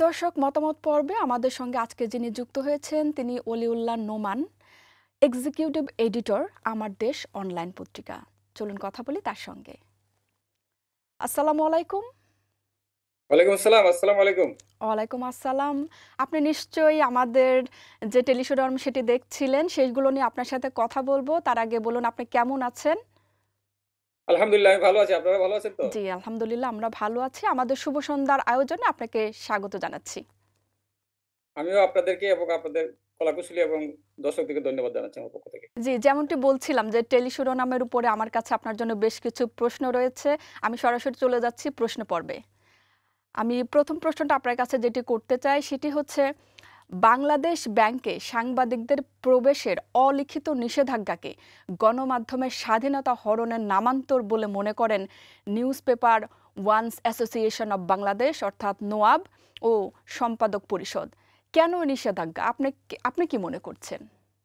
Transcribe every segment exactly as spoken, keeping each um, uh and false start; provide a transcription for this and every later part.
দর্শক মতামত পর্বে আমাদের সঙ্গে আজকে যিনি যুক্ত হয়েছেন তিনি অলিউল্লাহ নোমান, এক্সিকিউটিভ এডিটর আমার দেশ অনলাইন পত্রিকা। চলুন কথা বলি তার সঙ্গে। আসসালামু আলাইকুম। ওয়ালাইকুম আসসালাম। আসসালামু আলাইকুম। ওয়ালাইকুম আসসালাম। আপনি নিশ্চয়ই আমাদের যে টেলিশোডর্ম সেটি দেখছিলেন, সেগুলো নিয়ে আপনার সাথে কথা বলবো। তার আগে বলুন আপনি কেমন আছেন? আলহামদুলিল্লাহ আমি ভালো আছি। আপনারা ভালো আছেন তো? জি, আলহামদুলিল্লাহ আমরা ভালো আছি। আমাদের শুভ সন্ধ্যার আয়োজনে আপনাকে স্বাগত জানাচ্ছি। আমিও আপনাদেরকে এবং আপনাদের কলাকুশলী এবং দর্শকদেরকে ধন্যবাদ জানাচ্ছি আমার পক্ষ থেকে। জি, যেমনটি বলছিলাম যে টেলি শিরোনামের উপরে আমার কাছে আপনার জন্য বেশ কিছু প্রশ্ন রয়েছে। আমি সরাসরি চলে যাচ্ছি প্রশ্ন পর্বে। আমি প্রথম প্রশ্নটা আপনার কাছে যেটি করতে চাই সেটি হচ্ছে, বাংলাদেশ ব্যাংকে সাংবাদিকদের প্রবেশের অলিখিত নিষেধাজ্ঞাকে গণমাধ্যমের স্বাধীনতা হরণের নামান্তর বলে মনে করেন newspaper owners association of Bangladesh অর্থাৎ নোয়াব ও সম্পাদক পরিষদ। কেন নিষেধাজ্ঞা? আপনি আপনি কি মনে করছেন?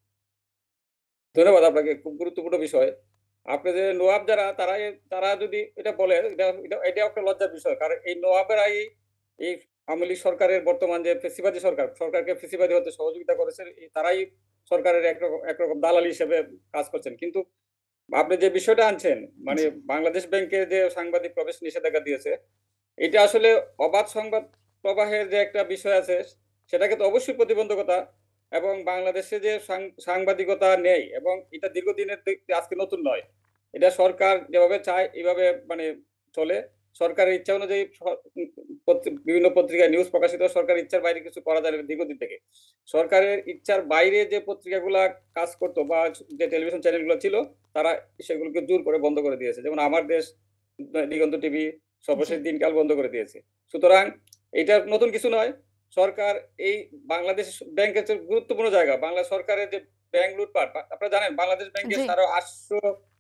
ধন্যবাদ আপনাকে। খুব গুরুত্বপূর্ণ বিষয়। আপনি যে নোয়াব যারা তারা তারা যদি এটা বলে এটা এটা এটাও একটা লজ্জার বিষয়। কারণ এই নোয়াবেরাই এই আওয়ামী লীগ সরকারের বর্তমান যে ফ্যাসিবাদী সরকার, সরকারকে ফ্যাসিবাদী হতে সহযোগিতা করেছে এই তারাই সরকারের একরকম একরকম দালালি হিসেবে কাজ করছেন। কিন্তু আপনি যে বিষয়টা আনছেন মানে জি, বাংলাদেশ ব্যাংকের যে সাংবাদিক প্রবেশ নিষেধাজ্ঞা দিয়েছে এটা আসলে অবাধ সংবাদ প্রবাহের যে একটা বিষয় আছে সেটাকে তো অবশ্যই প্রতিবন্ধকতা এবং বাংলাদেশে যে সাং- সাংবাদিকতা নেই এবং এটা দীর্ঘদিনের দিক- আজকে নতুন নয়। এটা সরকার যেভাবে চায় এইভাবে মানে চলে। সরকারের ইচ্ছা অনুযায়ী স- উম, পত্রি- বিভিন্ন পত্রিকায় নিউজ প্রকাশিত সরকারের ইচ্ছার বাইরে কিছু করা যায় না দীর্ঘদিন থেকে। সরকারের ইচ্ছার বাইরে যে পত্রিকাগুলা কাজ করতো বা যে টেলিভিশন চ্যানেলগুলো ছিল তারা সেগুলোকে জোর করে বন্ধ করে দিয়েছে, যেমন আমার দেশ, দিগন্ত টিভি জি, সর্বশেষ দিনকাল বন্ধ করে দিয়েছে। সুতরাং এটা নতুন কিছু নয়। সরকার এই বাংলাদেশ ব্যাংকের যে গুরুত্বপূর্ণ জায়গা, বাংলা সরকারের যে ব্যাংক লুটপাট, বা- আপনারা জানেন বাংলাদেশ ব্যাংকে জি, সাড়ে আটশো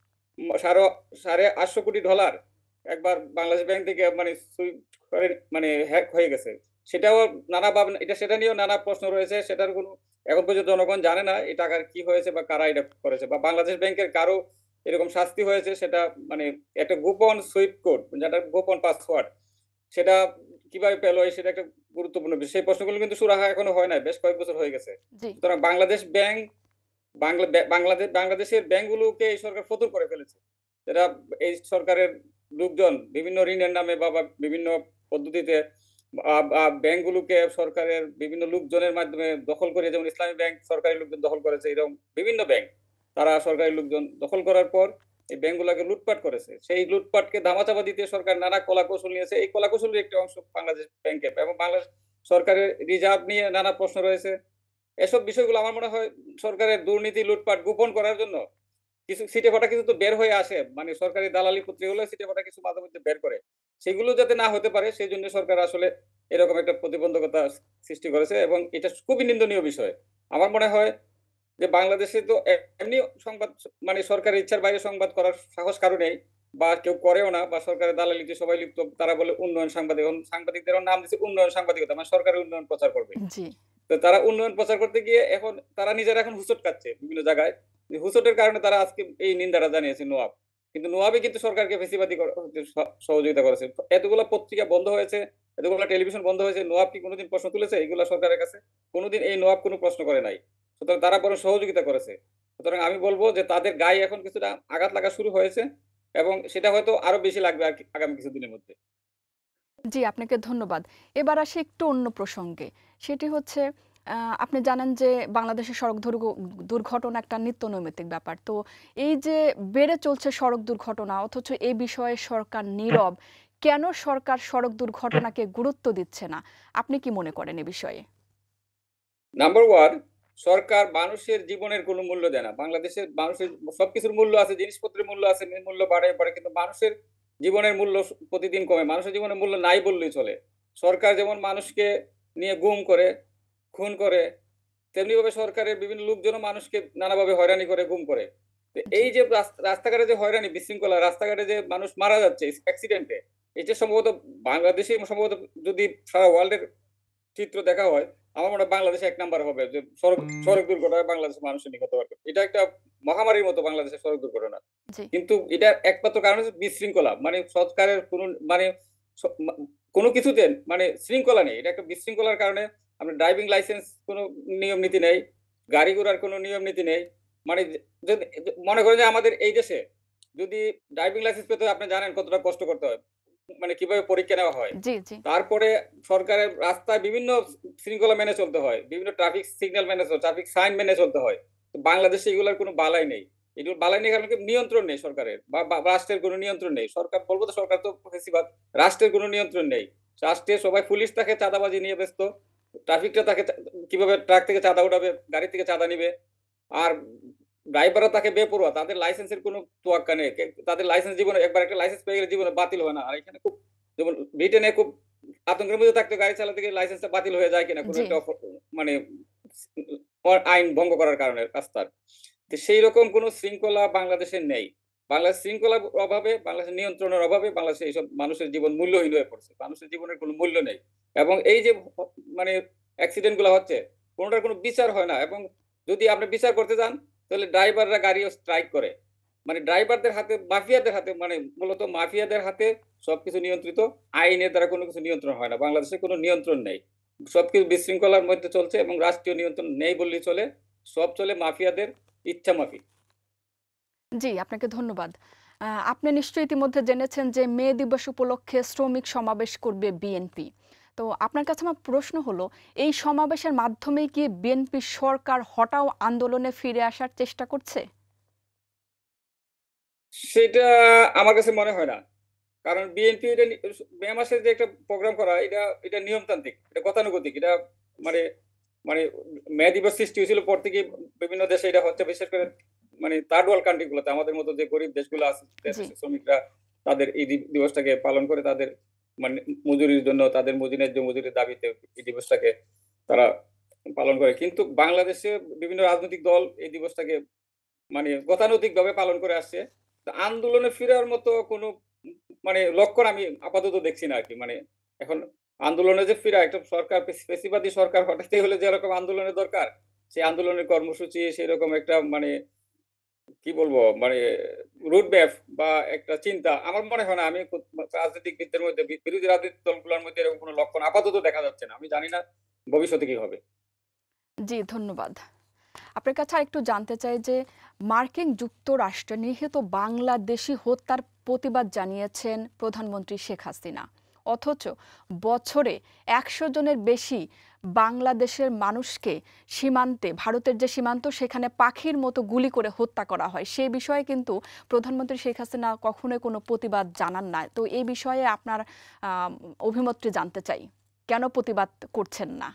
সাড়ে সাড়ে আটশো কোটি ডলার একবার বাংলাদেশ ব্যাংক থেকে মানে সুইপ করে মানে হ্যাক হয়ে গেছে। সেটাও নানা ভাবনা, এটা সেটা নিয়েও নানা প্রশ্ন রয়েছে। সেটার কোনো এখন পর্যন্ত জনগণ জানে না এই টাকার কি হয়েছে বা কারা এটা করেছে বা বাংলাদেশ ব্যাংকের কারো এরকম শাস্তি হয়েছে সেটা মানে একটা গোপন সুইপ কোড, যেটা গোপন পাসওয়ার্ড, সেটা কিভাবে পেলো সেটা একটা গুরুত্বপূর্ণ বিষয়। সেই প্রশ্নগুলো কিন্তু সুরাহা এখনো হয় নাই, বেশ কয়েক বছর হয়ে গেছে। জি, সুতরাং বাংলাদেশ ব্যাংক বাংলা ব্য বাংলাদেশ বাংলাদেশের ব্যাংকগুলোকে এই সরকার ফতুর করে ফেলেছে। এরা এই সরকারের লোকজন বিভিন্ন ঋণের নামে বা বা বিভিন্ন পদ্ধতিতে আ আ ব্যাংকগুলোকে সরকারের বিভিন্ন লোকজনের মাধ্যমে দখল করে, যেমন ইসলামী ব্যাংক সরকারি লোকজন দখল করেছে, এরকম বিভিন্ন ব্যাংক তারা সরকারি লোকজন দখল করার পর এই ব্যাংকগুলোকে লুটপাট করেছে। সেই লুটপাটকে ধামাচাপা দিতে সরকার নানা কলাকৌশল নিয়েছে। এই কলাকৌশলের একটি অংশ বাংলাদেশ ব্যাংকের এবং বাংলাদেশ সরকারের রিজার্ভ নিয়ে নানা প্রশ্ন রয়েছে। এসব বিষয়গুলো আমার মনে হয় সরকারের দুর্নীতি লুটপাট গোপন করার জন্য কিছু ছিটেফাটা কিছু তো বের হয়ে আসে। মানে সরকারি দালালি পত্রিকাগুলো ছিটেফাটা কিছু মাঝে মধ্যে বের করে। সেগুলো যাতে না হতে পারে সেজন্য সরকার আসলে এরকম একটা প্রতিবন্ধকতা সৃষ্টি করেছে এবং এটা খুবই নিন্দনীয় বিষয়। আমার মনে হয় যে বাংলাদেশে তো এ এমনি সংবাদ মানে সরকারের ইচ্ছার বাইরে সংবাদ করার সাহস কারো নেই বা কেউ করেও না, বা সরকারের দালালিতে সবাই লিপ্ত। তারা বলে উন্নয়ন সাংবাদিক। এখন সাংবাদিকদের নাম দিচ্ছে উন্নয়ন সাংবাদিকতা। মানে সরকারের উন্নয়ন প্রচার করবে। জি, তো তারা উন্নয়ন প্রচার করতে গিয়ে এখন তারা নিজেরা এখন হুঁচট খাচ্ছে বিভিন্ন জায়গায়। যে হুঁচটের কারণে তারা আজকে এই নিন্দাটা জানিয়েছে নোয়াব। কিন্তু নোয়াবই কিন্তু সরকারকে ফ্যাসিবাদী কর হতে স সহযোগিতা করেছে। তো এতগুলা পত্রিকা বন্ধ হয়েছে, এতগুলা টেলিভিশন বন্ধ হয়েছে। নোয়াব কি কোনদিন প্রশ্ন তুলেছে এগুলা সরকারের কাছে? কোনদিন এই নোয়াব কোন প্রশ্ন করে নাই। সুতরাং তারা বরং সহযোগিতা করেছে। সুতরাং আমি বলব যে তাদের গায়ে এখন কিছুটা আঘাত লাগা শুরু হয়েছে এবং সেটা হয়তো আরো বেশি লাগবে আর কি আগামী কিছুদিনের মধ্যে। জি, আপনাকে ধন্যবাদ। এবার আসি একটু অন্য প্রসঙ্গে। সেটি হচ্ছে, আ আপনি জানেন যে বাংলাদেশের সড়ক দুর্ঘ দুর্ঘটনা একটা নিত্যনৈমিত্তিক ব্যাপার। তো এই যে বেড়ে চলছে সড়ক দুর্ঘটনা অথচ এই বিষয়ে সরকার নীরব। কেন সরকার সড়ক দুর্ঘটনাকে গুরুত্ব দিচ্ছে না? আপনি কি মনে করেন এ বিষয়ে? নাম্বার এক, সরকার মানুষের জীবনের কোনো মূল্য দেয় না। বাংলাদেশের মানুষের সবকিছুর মূল্য আছে, জিনিসপত্রের মূল্য আছে, মূল্য বাড়ে, বাড়ে। কিন্তু মানুষের জীবনের মূল্য স প্রতিদিন কমে। মানুষের জীবনের মূল্য নাই বললেই চলে। সরকার যেমন মানুষকে নিয়ে গুম করে, খুন করে, তেমনিভাবে সরকারের বিভিন্ন লোকজনও মানুষকে নানাভাবে হয়রানি করে, গুম করে। তো জি, এই যে রাস রাস্তাঘাটে যে হয়রানি, বিশৃঙ্খলা, রাস্তাঘাটে যে মানুষ মারা যাচ্ছে এস অ্যাক্সিডেন্টে, এটা সম্ভবত বাংলাদেশেই সম্ভবত যদি সারা ওয়ার্ল্ডের চিত্র দেখা হয়, আমার মনে হয় বাংলাদেশে এক নাম্বার হবে যে সড়ক সড়ক দুর্ঘটনায় বাংলাদেশের মানুষের নিহত হওয়ার। এটা একটা মহামারীর মতো বাংলাদেশের সড়ক দুর্ঘটনা। জি, কিন্তু এটার একমাত্র কারণ হচ্ছে বিশৃঙ্খলা। মানে সরকারের কোন মানে স- মা- কোনো কিছুতে মানে শৃঙ্খলা নেই। এটা একটা বিশৃঙ্খলার কারণে আপনার ড্রাইভিং লাইসেন্স কোনো নিয়ম নীতি নেই, গাড়ি ঘোড়ার কোনো নিয়ম নীতি নেই। মানে যে- যদি মনে করেন যে আমাদের এই দেশে যদি ড্রাইভিং লাইসেন্স পেতে হয়, আপনি জানেন কতটা কষ্ট করতে হয়, মানে কিভাবে পরীক্ষা নেওয়া হয়। জি, জি, তারপরে সরকারের রাস্তায় বিভিন্ন শৃঙ্খলা মেনে চলতে হয়, বিভিন্ন ট্রাফিক সিগন্যাল মেনে চলতে, ট্রাফিক সাইন মেনে চলতে হয়। তো বাংলাদেশে এগুলোর কোনো বালাই নেই। এগুলো বালাই নেই কারণ কি নিয়ন্ত্রণ নেই সরকারের, বা বা রাষ্ট্রের কোনো নিয়ন্ত্রণ নেই। সরকার বলবো তো সরকার তো ফেসিবাদ, রাষ্ট্রের কোনো নিয়ন্ত্রণ নেই। রাষ্ট্রে সবাই, পুলিশ তাকে চাঁদাবাজি নিয়ে ব্যস্ত, ট্রাফিকটা তাকে চা- কিভাবে ট্রাক থেকে চাঁদা উঠাবে, গাড়ি থেকে চাঁদা নিবে, আর ড্রাইভাররা তাকে বেপরোয়া, তাদের লাইসেন্সের কোনো তোয়াক্কা নেই। কে- তাদের লাইসেন্স জীবনে একবার একটা লাইসেন্স পেয়ে গেলে জীবনে বাতিল হয় না। আর এখানে খুব, যেমন ব্রিটেনে খুব আতঙ্কের মধ্যে থাকতে গাড়ি চালাতে গিয়ে লাইসেন্সটা বাতিল হয়ে যায় কিনা কোনো জি। একটা অফ- মানে আইন ভঙ্গ করার কারণে রাস্তার। তো সেই রকম কোনো শৃঙ্খলা বাংলাদেশে নেই। বাংলাদেশ শৃঙ্খলার অভাবে, বাংলাদেশের নিয়ন্ত্রণের অভাবে বাংলাদেশে এইসব মানুষের জীবন মূল্যহীন হয়ে পড়ছে। মানুষের জীবনের কোনো মূল্য নেই। এবং এই যে মানে অ্যাক্সিডেন্ট গুলো হচ্ছে, কোনোটার কোনো বিচার হয় না। এবং যদি আপনি বিচার করতে যান, তাহলে ড্রাইভাররা গাড়িও স্ট্রাইক করে। মানে ড্রাইভারদের হাতে, মাফিয়াদের হাতে, মানে মূলত মাফিয়াদের হাতে সবকিছু নিয়ন্ত্রিত। আইনের দ্বারা কোনো কিছু নিয়ন্ত্রণ হয় না। বাংলাদেশে কোনো নিয়ন্ত্রণ নেই। সবকিছু বিশৃঙ্খলার মধ্যে চলছে এবং রাষ্ট্রীয় নিয়ন্ত্রণ নেই বললেই চলে। সব চলে মাফিয়াদের ইচ্ছা মাফিক। জি, আপনাকে ধন্যবাদ। আ আপনি নিশ্চয়ই ইতিমধ্যে জেনেছেন যে মে দিবস উপলক্ষে শ্রমিক সমাবেশ করবে বিএনপি। তো আপনার কাছে আমার প্রশ্ন হলো, এই সমাবেশের মাধ্যমেই কি বিএনপি সরকার হটাও আন্দোলনে ফিরে আসার চেষ্টা করছে? সেটা আমার কাছে মনে হয় না। কারণ বিএনপি এটা নি মে মাসে যে একটা প্রোগ্রাম করা, এটা এটা নিয়মতান্ত্রিক, এটা গতানুগতিক। এটা মানে মানে মে দিবস সৃষ্টি হয়েছিল পর থেকেই বিভিন্ন দেশে এটা হচ্ছে। বিশেষ করে মানে থার্ড ওয়ার্ল্ড কান্ট্রি গুলোতে, আমাদের মতো যে গরিব দেশগুলো আছে, জি, দেশের শ্রমিকরা তাদের এই দি দিবসটাকে পালন করে, তাদের মানে মজুরির জন্য, তাদের মজুরি ন্যায্য মজুরির দাবিতে এই দিবসটাকে তারা পালন করে। কিন্তু বাংলাদেশে বিভিন্ন রাজনৈতিক দল এই দিবসটাকে মানে গতানুগতিকভাবে পালন করে আসছে। তো আন্দোলনে ফেরার মতো কোনো উম মানে লক্ষণ আমি আপাতত দেখছি না আরকি। মানে এখন আন্দোলনে যে ফিরা, একটা সরকার ফেস ফেসিবাদী সরকার হটাতে হলে যেরকম আন্দোলনের দরকার, সেই আন্দোলনের কর্মসূচি, সেরকম একটা মানে কি বলবো, মানে রুট ম্যাপ বা একটা চিন্তা আমার মনে হয় না। আমি খুব রাজনীতিকবিদদের মধ্যে, বি বিরোধী রাজনৈতিক দলগুলোর মধ্যে এরকম কোনো লক্ষণ আপাতত দেখা যাচ্ছে না। আমি জানি না ভবিষ্যতে কি হবে। জি, ধন্যবাদ। আপনার কাছে আরেকটু জানতে চাই যে মার্কিন যুক্তরাষ্ট্রে নিহত বাংলাদেশি হত্যার প্রতিবাদ জানিয়েছেন প্রধানমন্ত্রী শেখ হাসিনা। অথচ বছরে একশো জনের বেশি বাংলাদেশের মানুষকে সীমান্তে, ভারতের যে সীমান্ত, সেখানে পাখির মতো গুলি করে হত্যা করা হয়। সে বিষয়ে কিন্তু প্রধানমন্ত্রী শেখ হাসিনা কখনোই কোনো প্রতিবাদ জানান না। তো এই বিষয়ে আপনার আহ, অভিমতটি জানতে চাই। কেন প্রতিবাদ করছেন না?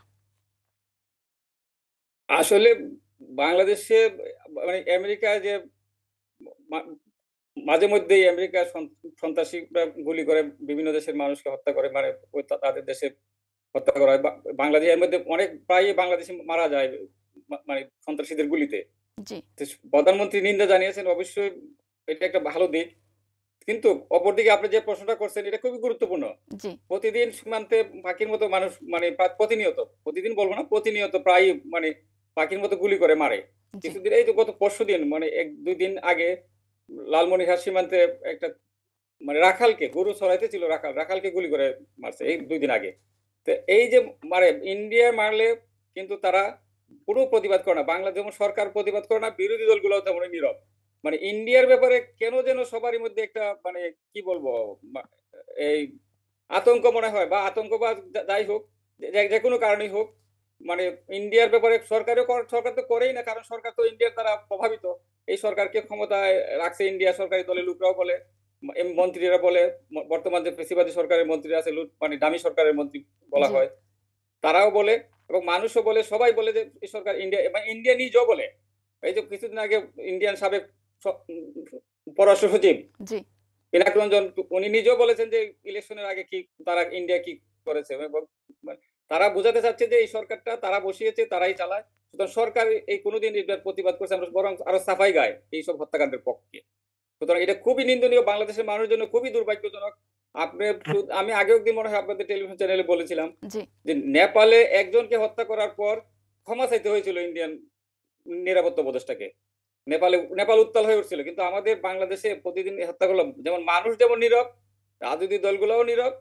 আসলে বাংলাদেশে মানে আমেরিকা যে মা মাঝে মধ্যেই আমেরিকার সন সন্ত্রাসীরা গুলি করে বিভিন্ন দেশের মানুষকে হত্যা করে। মানে ওই তা তাদের দেশে হত্যা করা হয়। বা বাংলাদেশের মধ্যে অনেক প্রায়ই বাংলাদেশী মারা যায় মা মানে সন্ত্রাসীদের গুলিতে। জি, তো স প্রধানমন্ত্রী নিন্দা জানিয়েছেন, অবশ্যই এটা একটা ভালো দিক। কিন্তু অপরদিকে আপনি যে প্রশ্নটা করছেন, এটা খুবই গুরুত্বপূর্ণ। জি, প্রতিদিন সীমান্তে পাখির মতো মানুষ, মানে প্রা প্রতিনিয়ত, প্রতিদিন বলব না, প্রতিনিয়ত প্রায়ই মানে পাখির মতো গুলি করে মারে। জি, কিছুদিন, এই তো গত পরশুদিন, মানে এক দুই দিন আগে লালমনিরহাট সীমান্তে একটা মানে রাখালকে, গরু চড়াইতে ছিল রাখাল, রাখালকে গুলি করে মারছে এই দুই দিন আগে। তো এই যে মারে, ইন্ডিয়া মারলে কিন্তু তারা কোনো প্রতিবাদ করে না। বাংলা যেমন সরকার প্রতিবাদ করে না, বিরোধী দলগুলোও তেমনই নীরব। মানে ইন্ডিয়ার ব্যাপারে কেন যেন সবারই মধ্যে একটা মানে কি বলবো, মা এই আতঙ্ক মনে হয়, বা আতঙ্ক বা যা যাই হোক, যে যেকোনো কারণেই হোক, মানে ইন্ডিয়ার ব্যাপারে সরকারও কর সরকার তো করেই না, কারণ সরকার তো ইন্ডিয়ার দ্বারা প্রভাবিত। এই সরকারকে ক্ষমতায় রাখছে ইন্ডিয়া, সরকারি দলের লোকরাও বলে, ম এম মন্ত্রীরা বলে, ম বর্তমান যে ফ্যাসিবাদী সরকারের মন্ত্রী আছে, লুট মানে ডামি সরকারের মন্ত্রী বলা জি, হয়। তারাও বলে এবং মানুষও বলে, সবাই বলে যে এই সরকার ইন্ডিয়া, এবং ইন্ডিয়া নিজেও বলে। এই যে কিছুদিন আগে ইন্ডিয়ান সাবেক স উম পররাষ্ট্র সচিব জি, পিনাক রঞ্জন, উনি নিজেও বলেছেন যে ইলেকশনের আগে কি তারা ইন্ডিয়া কি করেছে, এবং মানে তারা বোঝাতে চাচ্ছে যে এই সরকারটা তারা বসিয়েছে, তারাই চালায়। সুতরাং সরকার এই কোনোদিন এটার প্রতিবাদ করছে, আমরা বরং আরো সাফাই গায় এইসব হত্যাকাণ্ডের পক্ষে। সুতরাং এটা খুবই নিন্দনীয়, বাংলাদেশের মানুষের জন্য খুবই দুর্ভাগ্যজনক। আপনি সু আমি আগেও একদিন মনে হয় আপনাদের টেলিভিশন চ্যানেলে বলেছিলাম জি, যে নেপালে একজনকে হত্যা করার পর ক্ষমা চাইতে হয়েছিল ইন্ডিয়ান নিরাপত্তা উপদেষ্টাকে। নেপালে নেপাল উত্তাল হয়ে উঠছিল। কিন্তু আমাদের বাংলাদেশে প্রতিদিন এই হত্যাগুলো, যেমন মানুষ যেমন নীরব, রাজনৈতিক দলগুলোও নীরব,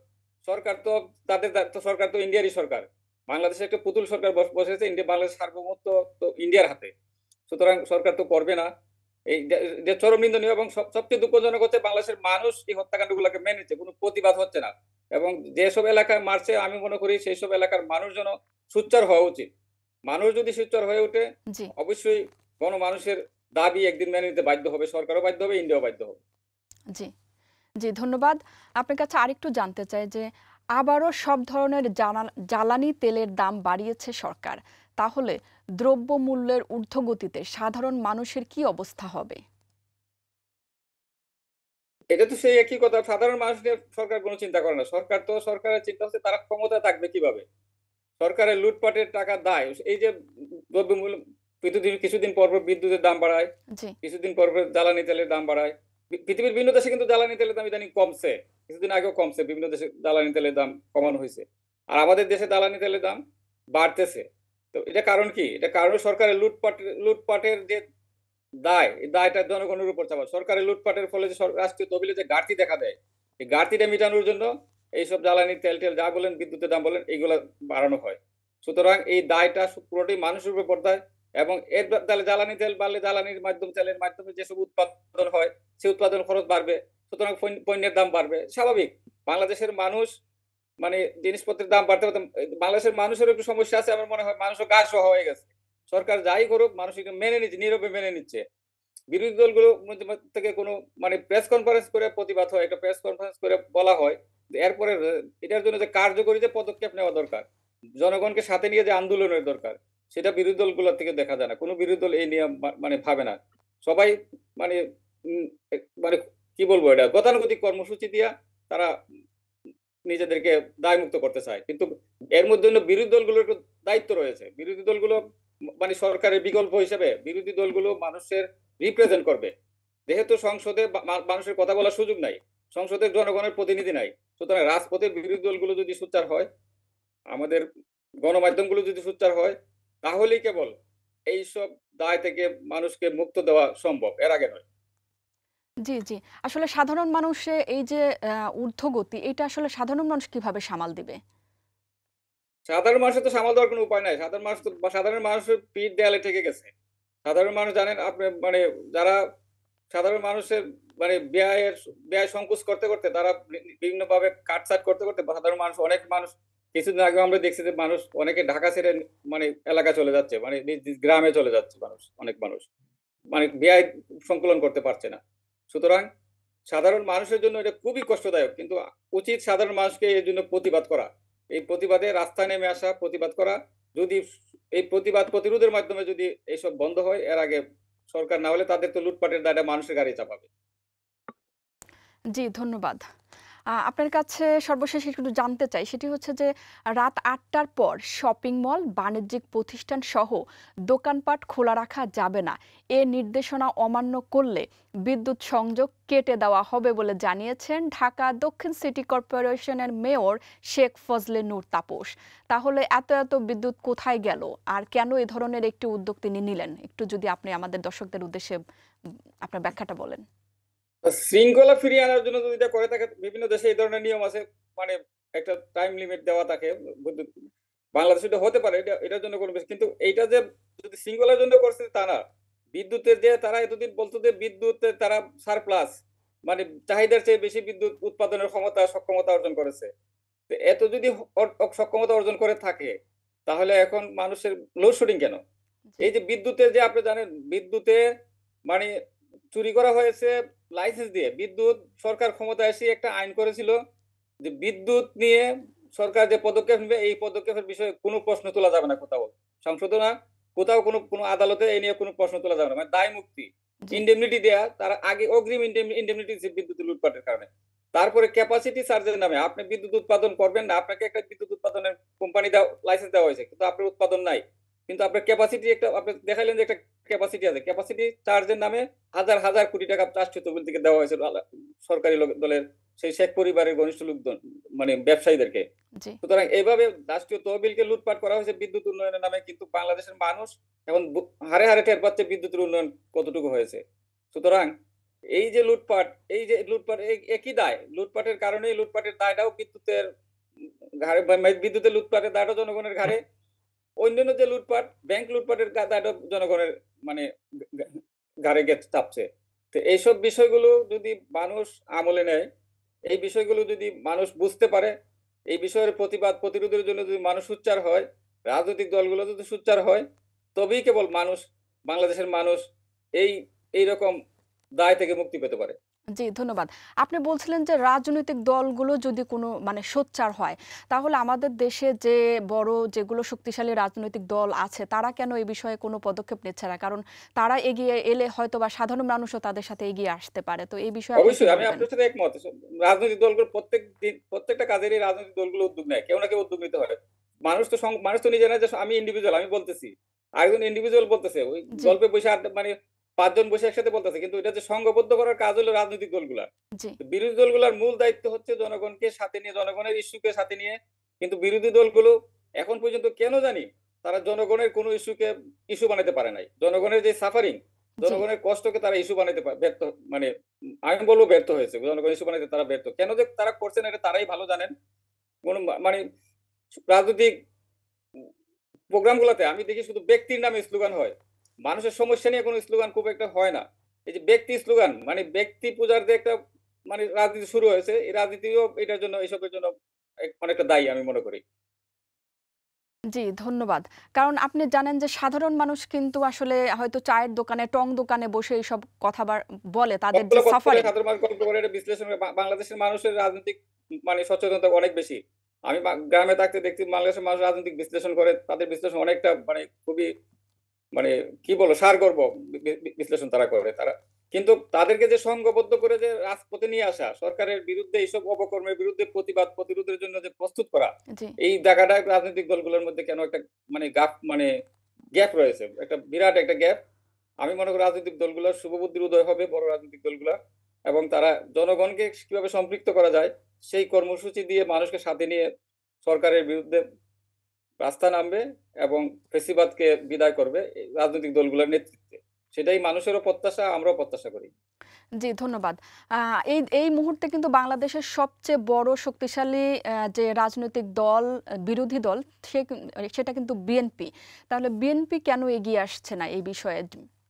সরকার তো তাদের দা- তো সরকার তো ইন্ডিয়ারই সরকার। বাংলাদেশে একটা পুতুল সরকার বস- বসেছে, ইন্ডিয়া বাংলাদেশ সার্বভৌমত্ব তো ইন্ডিয়ার হাতে। সুতরাং সরকার তো করবে না। এই যে যে চরম নিন্দনীয় এবং সব- সবচেয়ে দুঃখজনক হচ্ছে বাংলাদেশের মানুষ এই হত্যাকাণ্ডগুলোকে মেনে নিচ্ছে, কোনো প্রতিবাদ হচ্ছে না। এবং যেসব এলাকায় মারছে আমি মনে করি সেই সব এলাকার মানুষজন সোচ্চার হওয়া উচিত। মানুষ যদি সোচ্চার হয়ে ওঠে, জি, অবশ্যই গণমানুষের দাবি একদিন মেনে নিতে বাধ্য হবে, সরকারও বাধ্য হবে, ইন্ডিয়াও বাধ্য হবে। জি, জি ধন্যবাদ। আপনার কাছে আরেকটু জানতে চাই যে আবারও সব ধরনের জানা- জ্বালানি তেলের দাম বাড়িয়েছে সরকার। তাহলে দ্রব্যমূল্যের ঊর্ধ্বগতিতে সাধারণ মানুষের কি অবস্থা হবে? এটা তো সেই একই কথা, সাধারণ মানুষ নিয়ে সরকার কোনো চিন্তা করে না। সরকার তো সরকারের চিন্তা হচ্ছে তারা ক্ষমতা থাকবে কিভাবে, সরকারের লুটপাটের টাকা দায়। এই যে দ্রব্যমূল্য, বিদ্যুৎ কিছুদিন পর পর বিদ্যুতের দাম বাড়ায়, জি, কিছুদিন পর পর জ্বালানি তেলের দাম বাড়ায়। পৃ- পৃথিবীর বিভিন্ন দেশে কিন্তু জ্বালানি তেলের দাম ইদানিং কমছে, কিছুদিন আগেও কমছে, বিভিন্ন দেশে জ্বালানি তেলের দাম কমানো হয়েছে। আর আমাদের দেশে জ্বালানি তেলের দাম বাড়তেছে। তো এটা কারণ কি? এটা কারণ সরকারের লুটপাট, লুটপাটের যে দায়, এই দায়টা জনগণের উপর চাপায়। সরকারের লুটপাটের ফলে যে সর- রাষ্ট্রীয় তহবিলে যে ঘাটতি দেখা দেয়, এই ঘাটতিটা মেটানোর জন্য এইসব জ্বালানি তেল টেল যা বলেন, বিদ্যুতের দাম বলেন, এইগুলা বাড়ানো হয়। সুতরাং এই দায়টা সু- পুরোটাই মানুষের উপর পড়তায়। এবং এর বা- তাহলে জ্বালানি তেল বাড়লে জ্বালানির মাধ্যম, তেলের মাধ্যমে যেসব উৎপাদন হয়, সেই উৎপাদন খরচ বাড়বে। সুতরাং পণ্য- পণ্যের দাম বাড়বে, স্বাভাবিক। বাংলাদেশের মানুষ মানে জিনিসপত্রের দাম বাড়তে বাড়তে বাংলাদেশের মানুষের একটু সমস্যা আছে আমার মনে হয়, মানুষও গা সহ হয়ে গেছে। সরকার যাই করুক মানুষ এটা মেনে নিচ্ছে, নীরবে মেনে নিচ্ছে। বিরোধী দলগুলো মধ্যে মধ্যে থেকে কোনো মানে প্রেস কনফারেন্স করে প্রতিবাদ হয়, একটা প্রেস কনফারেন্স করে বলা হয় যে এরপরে এটার জন্য যে কার্যকরী যে পদক্ষেপ নেওয়া দরকার, জনগণকে সাথে নিয়ে যে আন্দোলনের দরকার, সেটা বিরোধী দলগুলো থেকে দেখা যায় না। কোনো বিরোধী দল এই নিয়ে মা- মানে ভাবে না। সবাই মানে উম, এক- মানে কি বলবো, এটা গতানুগতিক কর্মসূচি দিয়া তারা নিজেদেরকে দায়মুক্ত করতে চায়। কিন্তু এর মধ্যে হলো বিরোধী দলগুলোর একটু দায়িত্ব রয়েছে। বিরোধী দলগুলো মানে সরকারের বিকল্প হিসেবে বিরোধী দলগুলো মানুষের রিপ্রেজেন্ট করবে। যেহেতু সংসদে বা- মা- মানুষের কথা বলার সুযোগ নাই, সংসদের জনগণের প্রতিনিধি নাই, সুতরাং রাজপথের বিরোধী দলগুলো যদি সোচ্চার হয়, আমাদের গণমাধ্যমগুলো যদি সোচ্চার হয়, তাহলেই কেবল এইসব দায় থেকে মানুষকে মুক্ত দেওয়া সম্ভব, এর আগে নয়। জি, জি। আসলে সাধারণ মানুষে এই যে আহ, ঊর্ধ্বগতি, এটা আসলে সাধারণ মানুষ কিভাবে সামাল দিবে? সাধারণ মানুষের তো সামাল দেওয়ার কোনো উপায় নাই। সাধারণ মানুষ তো, সাধারণ মানুষের পিঠ দেয়ালে ঠেকে গেছে। সাধারণ মানুষ জানেন আপনি, মানে যারা সাধারণ মানুষের মানে ব্যয়ের ব্যয় সংকোচ করতে করতে তারা বিভিন্ন ভাবে কাটছাট করতে করতে সাধারণ মানুষ, অনেক মানুষ কিছুদিন আগে আমরা দেখছি যে মানুষ অনেকে ঢাকা ছেড়ে মানে এলাকা চলে যাচ্ছে, মানে নিজ নিজ গ্রামে চলে যাচ্ছে মানুষ, অনেক মানুষ মানে ব্যয় সংকলন করতে পারছে না। সুতরাং সাধারণ মানুষের জন্য এটা খুবই কষ্টদায়ক, কিন্তু উচিত সাধারণ মানুষকে এর জন্য প্রতিবাদ করা, এই প্রতিবাদে রাস্তায় নেমে আসা, প্রতিবাদ করা। যদি এই প্রতিবাদ প্রতিরোধের মাধ্যমে যদি এইসব বন্ধ হয়, এর আগে সরকার না হলে তাদের তো লুটপাটের দায়টা মানুষের গাড়ি চাপাবে। জি, ধন্যবাদ। আ আপনার কাছে সর্বশেষ একটু জানতে চাই, সেটি হচ্ছে যে রাত আটটার পর শপিং মল, বাণিজ্যিক প্রতিষ্ঠান সহ দোকানপাট খোলা রাখা যাবে না। এ নির্দেশনা অমান্য করলে বিদ্যুৎ সংযোগ কেটে দেওয়া হবে বলে জানিয়েছেন ঢাকা দক্ষিণ সিটি কর্পোরেশনের মেয়র শেখ ফজলে নূর তাপস। তাহলে এত, এত বিদ্যুৎ কোথায় গেল? আর কেন এ ধরনের একটি উদ্যোগ তিনি নিলেন? একটু যদি আপনি আমাদের দর্শকদের উদ্দেশ্যে উম আপনার ব্যাখ্যাটা বলেন। শৃঙ্খলা ফিরিয়ে আনার জন্য যদি এটা করে থাকে, বিভিন্ন দেশে এই ধরনের নিয়ম আছে, মানে একটা টাইম লিমিট দেওয়া থাকে। বিদ্যুৎ বাংলাদেশে এটা হতে পারে, এটা এটার জন্য কোনো বেশ- কিন্তু এইটা যে যদি শৃঙ্খলার জন্য করছে তা না। বিদ্যুতের যে তারা এতদিন বলতো যে বিদ্যুতের তারা সারপ্লাস, মানে চাহিদার চেয়ে বেশি বিদ্যুৎ উৎপাদনের ক্ষমতা সক্ষমতা অর্জন করেছে। তো এত যদি অ- অ- সক্ষমতা অর্জন করে থাকে, তাহলে এখন মানুষের লোডশেডিং কেন? জি, এই যে বিদ্যুতের যে আপনি জানেন, বিদ্যুতে মানে চুরি করা হয়েছে লাইসেন্স দিয়ে। বিদ্যুৎ সরকার ক্ষমতায় এসে একটা আইন করেছিল যে বিদ্যুৎ নিয়ে সরকার যে পদক্ষেপ নেবে, এই পদক্ষেপের বিষয়ে কোনো প্রশ্ন তোলা যাবে না কোথাও, সংসদে না, কোথাও কোনো কোনো আদালতে এই নিয়ে কোনো প্রশ্ন তোলা যাবে না, মানে দায় মুক্তি। জি, ইন্ডেমনিটি দেয়া, তার আগে অগ্রিম ইন্ডেমনিটি বিদ্যুৎ লুটপাটের কারণে। তারপরে ক্যাপাসিটি চার্জের নামে আপনি বিদ্যুৎ উৎপাদন করবেন না, আপনাকে একটা বিদ্যুৎ উৎপাদনের কোম্পানি দেওয়া লাইসেন্স দেওয়া হয়েছে, কিন্তু আপনার উৎপাদন নাই। কিন্তু আপনার ক্যাপাসিটি একটা আপনি দেখাইলেন যে একটা ক্যাপাসিটি আছে, ক্যাপাসিটি চার্জের নামে হাজার হাজার কোটি টাকা রাষ্ট্রীয় তহবিল থেকে দেওয়া হয়েছে আলা- সরকারি লোক- দলের সেই শেখ পরিবারের ঘনিষ্ঠ লোকজন, মানে ব্যবসায়ীদেরকে। জি। সুতরাং এইভাবে রাষ্ট্রীয় তহবিলকে লুটপাট করা হয়েছে বিদ্যুৎ উন্নয়নের নামে, কিন্তু বাংলাদেশের মানুষ এখন বু- হারে হারে টের পাচ্ছে বিদ্যুতের উন্নয়ন কতটুকু হয়েছে। সুতরাং এই যে লুটপাট, এই যে লুটপাট এই একই দায়, লুটপাটের কারণেই লুটপাটের দায়টাও বিদ্যুতের ঘাড়ে বা মে বিদ্যুতের লুটপাটের দায়টা জনগণের ঘাড়ে। অন্যান্য যে লুটপাট, ব্যাংক লুটপাটের গা দায়টা জনগণের মানে গা ঘাড়ে গে চাপছে। তো এইসব বিষয়গুলো যদি মানুষ আমলে নেয়, এই বিষয়গুলো যদি মানুষ বুঝতে পারে, এই বিষয়ের প্রতিবাদ প্রতিরোধের জন্য যদি মানুষ সোচ্চার হয়, রাজনৈতিক দলগুলো যদি সোচ্চার হয়, তবেই কেবল মানুষ বাংলাদেশের মানুষ এই এইরকম দায় থেকে মুক্তি পেতে পারে। জি, ধন্যবাদ। আপনি বলছিলেন যে রাজনৈতিক দলগুলো যদি কোনো মানে সোচ্চার হয়, তাহলে আমাদের দেশে যে বড় যেগুলো শক্তিশালী রাজনৈতিক দল আছে, তারা কেন এই বিষয়ে কোনো পদক্ষেপ নিচ্ছে না? কারণ তারা এগিয়ে এলে হয়তোবা সাধারণ মানুষও তাদের সাথে এগিয়ে আসতে পারে। তো এই বিষয়ে আপনি কি অবশ্যই আমি বলবেন? আপনার সাথে একমত। স রাজনৈতিক দলগুলো প্রত্যেক দিন প্রত্যেকটা কাজেরই রাজনৈতিক দলগুলো উদ্যোগ নেয়। কেউ না কেউ উদ্যোগ নিতে হয়। মানুষ তো সং মানুষ তো নিজে না যে আমি ইন্ডিভিজুয়াল আমি বলতেছি। আরেকজন ইন্ডিভিজুয়াল বলতেছে। ওই জি, গল্পে বইসা আড্ডা মানে পাঁচ জন বসে একসাথে বলতেছে। কিন্তু এটা যে সংঘবদ্ধ করার কাজ হলো রাজনৈতিক দলগুলার। জি, তো বিরোধী দলগুলার মূল দায়িত্ব হচ্ছে জনগণকে সাথে নিয়ে জনগণের ইস্যুকে সাথে নিয়ে কিন্তু বিরোধী দলগুলো এখন পর্যন্ত কেন জানি তারা জনগণের কোনো ইস্যুকে ইস্যু বানাতে পারে নাই। জনগণের যে সাফারিং, জি, জনগণের কষ্টকে তারা ইস্যু বানাইতে পা ব্যর্থ মানে আমি বলব ব্যর্থ হয়েছে। জনগণ ইস্যু বানাইতে তারা ব্যর্থ। কেন যে তারা করছে না এটা তারাই ভালো জানেন। কোন মা মানে রাজনৈতিক প্রোগ্রাম গুলাতে আমি দেখি শুধু ব্যক্তির নামে স্লোগান হয়। মানুষের সমস্যা নিয়ে কোনো স্লোগান খুব একটা হয় না। এই যে ব্যক্তি স্লোগান মানে ব্যক্তি পূজার যে একটা মানে রাজনীতি শুরু হয়েছে, এই রাজনীতিও এটার জন্য এসবের জন্য এক অনেকটা দায়ী আমি মনে করি। জি, ধন্যবাদ। কারণ আপনি জানেন যে সাধারণ মানুষ কিন্তু আসলে হয়তো চায়ের দোকানে, টং দোকানে বসে এইসব কথা বার বলে তাদের যে গল্পগুলো গল্প করে সাফারিং। সাধারণ মানুষ গল্প করে এটা বিশ্লেষণ করে বা বাংলাদেশের মানুষের রাজনৈতিক মানে সচেতনতা অনেক বেশি। আমি বা গ্রামে থাকতে দেখছি বাংলাদেশের মানুষ রাজনৈতিক বিশ্লেষণ করে। তাদের বিশ্লেষণ অনেকটা মানে খুবই মানে কি বলবো সারগর্ব বি বি বিশ্লেষণ তারা করে তারা। কিন্তু তাদেরকে যে সংঘবদ্ধ করে যে রাজপথে নিয়ে আসা, সরকারের বিরুদ্ধে এইসব অপকর্মের বিরুদ্ধে প্রতিবাদ প্রতিরোধের জন্য যে প্রস্তুত করা, জি, এই জায়গাটা রাজনৈতিক দলগুলোর মধ্যে কেন একটা মানে গাপ মানে গ্যাপ রয়েছে। একটা বিরাট একটা গ্যাপ। আমি মনে করি রাজনৈতিক দলগুলোর শুভবুদ্ধির উদয় হবে বড় রাজনৈতিক দলগুলা এবং তারা জনগণকে কিভাবে সম্পৃক্ত করা যায় সেই কর্মসূচি দিয়ে মানুষকে সাথে নিয়ে সরকারের বিরুদ্ধে রাস্তায় নামবে এবং ফ্যাসিবাদকে বিদায় করবে এই রাজনৈতিক দলগুলোর নেতৃত্বে। সেটাই মানুষেরও প্রত্যাশা, আমরাও প্রত্যাশা করি। জি, ধন্যবাদ। আ এই এই মুহূর্তে কিন্তু বাংলাদেশের সবচেয়ে বড় শক্তিশালী আ যে রাজনৈতিক দল, আ বিরোধী দল সে কিন সেটা কিন্তু বিএনপি। তাহলে বিএনপি কেন এগিয়ে আসছে না এই বিষয়ে?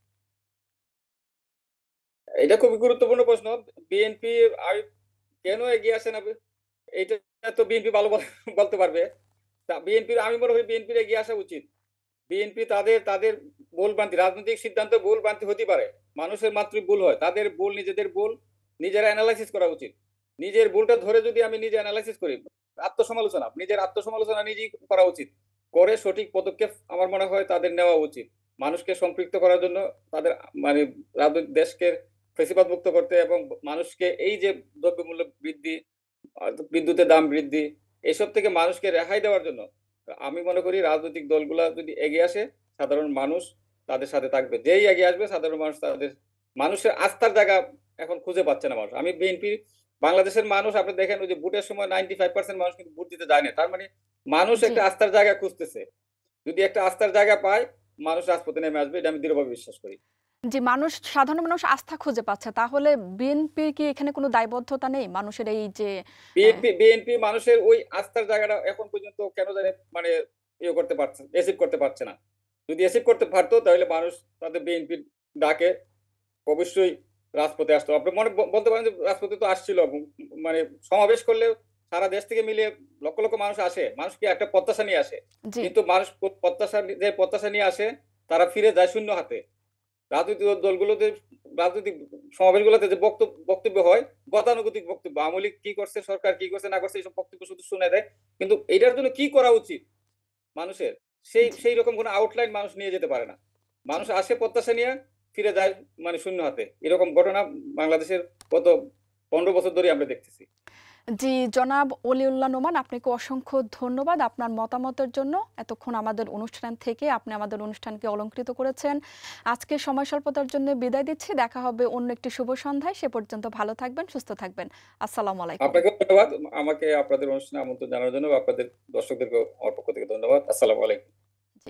এটা খুবই গুরুত্বপূর্ণ প্রশ্ন। বিএনপি আর কেন এগিয়ে আসে না? এইটা তো বিএনপি ভালো বল বলতে পারবে। তা বিএনপির আমি মনে করি বিএনপির এগিয়ে আসা উচিত। বিএনপি তাদের তাদের ভুলভ্রান্তি রাজনৈতিক সিদ্ধান্ত ভুলভ্রান্তি হতে পারে। মানুষের মাত্রই ভুল হয়। তাদের ভুল নিজেদের ভুল নিজেরা এনালাইসিস করা উচিত। নিজের ভুলটা ধরে যদি আমি নিজে এনালাইসিস করি, আত্মসমালোচনা, নিজের আত্মসমালোচনা নিজেই করা উচিত। করে সঠিক পদক্ষেপ আমার মনে হয় তাদের নেওয়া উচিত। মানুষকে সম্পৃক্ত করার জন্য তাদের মানে রাজনৈতিক দেশকে ফ্যাসিবাদ মুক্ত করতে এবং মানুষকে এই যে দ্রব্যমূল্য বৃদ্ধি, আ বিদ্যুতের দাম বৃদ্ধি, এসব থেকে মানুষকে রেহাই দেওয়ার জন্য আমি মনে করি রাজনৈতিক দলগুলা যদি এগিয়ে আসে, সাধারণ মানুষ তাদের সাথে থাকবে। যেই এগিয়ে আসবে সাধারণ মানুষ তাদের মানুষের আস্থার জায়গা এখন খুঁজে পাচ্ছে না মানুষ। আমি বিএনপি বাংলাদেশের মানুষ আপনি দেখেন ওই যে ভোটের সময় পঁচানব্বই পার্সেন্ট মানুষ কিন্তু ভোট দিতে যায় না। তার মানে মানুষ জি, একটা আস্থার জায়গা খুঁজতেছে। যদি একটা আস্থার জায়গা পায়, মানুষ রাজপথে নেমে আসবে এটা আমি দৃঢ়ভাবে বিশ্বাস করি। জি, মানুষ সাধারণ মানুষ আস্থা খুঁজে পাচ্ছে। তাহলে বিএনপির কি এখানে কোনো দায়বদ্ধতা নেই? মানুষের এই যে অ্যা বিএনপি বিএনপি মানুষের ওই আস্থার জায়গাটা এখন পর্যন্ত কেন জানি মানে ইয়ে করতে পারছে অ্যাচিভ করতে পারছে না। যদি অ্যাচিভ করতে পারত তাহলে মানুষ তাদের বিএনপির ডাকে অবশ্যই রাজপথে আসতো। আপনি মনে ব বলতে পারেন যে রাজপথে তো আসছিল উম মানে সমাবেশ করলেও সারা দেশ থেকে মিলিয়ে লক্ষ, লক্ষ মানুষ আসে। মানুষ কি একটা প্রত্যাশা নিয়ে আসে। জি, কিন্তু মানুষ প প্রত্যাশা নি যে প্রত্যাশা নিয়ে আসে তারা ফিরে যায় শূন্য হাতে। রাজনৈতিক দলগুলোতে রাজনৈতিক সমাবেশগুলোতে যে বক্তব্য বক্তব্য হয়, গতানুগতিক বক্তব্য। আওয়ামী লীগ কি করছে, সরকার কি করছে না করছে এইসব বক্তব্য শুধু শুনে দেয়। কিন্তু এটার জন্য কি করা উচিত মানুষের? সেই জি, সেই রকম কোনো আউটলাইন মানুষ নিয়ে যেতে পারে না। জি। মানুষ আসে প্রত্যাশা নিয়ে, ফিরে যায় মানে শূন্য হাতে। এরকম ঘটনা বাংলাদেশের গত পনেরো বছর ধরেই আমরা দেখতেছি। জি, জনাব অলিউল্লাহ নোমান আপনাকে অসংখ্য ধন্যবাদ আপনার মতামতের জন্য। এতক্ষণ আমাদের অনুষ্ঠান থেকে আপনি আমাদের অনুষ্ঠানকে অলংকৃত করেছেন। আজকে সময় স্বল্পতার জন্য বিদায় দিচ্ছি। দেখা হবে অন্য একটি শুভ সন্ধ্যায়। সে পর্যন্ত ভালো থাকবেন, সুস্থ থাকবেন। আসসালামু আলাইকুম। আপনাকেও ধন্যবাদ। আমাকে আপনাদের অনুষ্ঠানে আমন্ত্রণ জানানোর জন্য আপনাদের দর্শকদেরকেও আমার পক্ষ থেকে ধন্যবাদ। আসসালামু আলাইকুম। জি।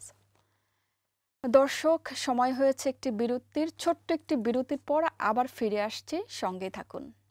দর্শক, সময় হয়েছে একটি বিরতির। ছোট্ট একটি বিরতির পর আবার ফিরে আসছি। সঙ্গেই থাকুন।